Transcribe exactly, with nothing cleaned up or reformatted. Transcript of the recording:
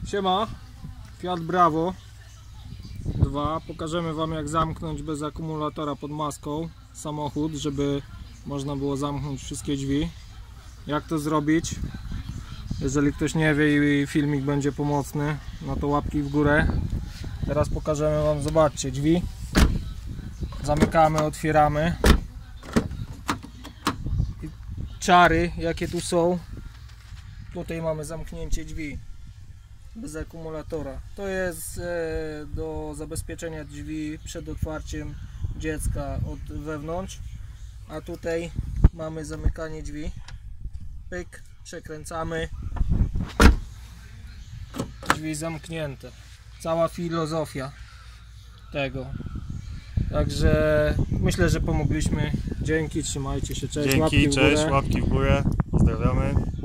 Siema, Fiat Bravo dwa. Pokażemy Wam, jak zamknąć bez akumulatora pod maską samochód, żeby można było zamknąć wszystkie drzwi. Jak to zrobić? Jeżeli ktoś nie wie i filmik będzie pomocny, no to łapki w górę. Teraz pokażemy Wam, zobaczcie, drzwi zamykamy, otwieramy. I czary, jakie tu są. Tutaj mamy zamknięcie drzwi bez akumulatora. To jest e, do zabezpieczenia drzwi przed otwarciem dziecka od wewnątrz. A tutaj mamy zamykanie drzwi. Pyk, przekręcamy. Drzwi zamknięte. Cała filozofia tego. Także myślę, że pomogliśmy. Dzięki, trzymajcie się, cześć. Dzięki, łapki w cześć, górę. łapki w górę. Pozdrawiamy.